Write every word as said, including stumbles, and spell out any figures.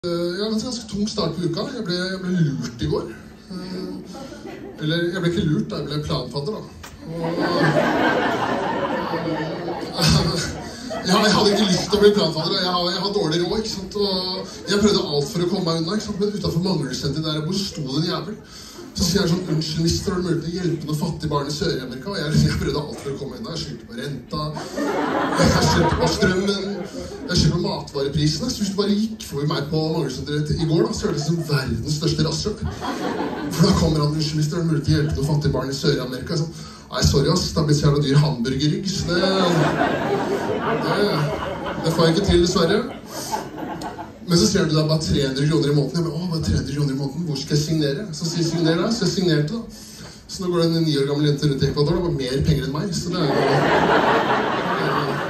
Jeg hadde en ganske tung start på uka. Jeg ble, jeg ble lurt i går. Eller, jeg ble ikke lurt, da. Jeg ble planfadder, da. Og, ja, jeg hadde ikke lyst til å bli planfadder, og jeg har, jeg har dårlig råd, ikke sant? Og jeg prøvde alt for å komme meg unna, ikke sant? Men utenfor Manglersenteret der jeg bor, sto det en jævel. Så sier jeg sånn, unnskyld mister, har du mulighet til å hjelpe noen fattige barn i Sør-Amerika? Og jeg, jeg prøvde alt for å komme unna. Jeg skyldte på renta, jeg skyldte på strømmen, jeg skyldte på matvareprisene. Så hvis du bare gikk for meg på Manglersenteret i går, da, så hørtes det som verdens største rasshøl. For da kommer han, unnskyld mister, har du mulighet til å hjelpe noen fattige barn i Sør-Amerika? Sånn, nei, sorry ass, det har blitt så jævla dyr hamburgerrygg, så det, det, det får jeg ikke til, dessverre. Men så sier du da bare tre hundre kroner i måneden. Jeg bare, åh, bare tre hundre kroner i måneden, hvor skal jeg signere? Så sier jeg signer der, så jeg signerte da. Så nå går det en ni år gammel jente rundt i Ecuador, det var mer penger enn meg, så det er jo...